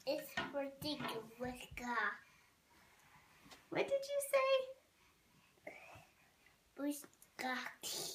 It's for thinking with God. What did you say? With God.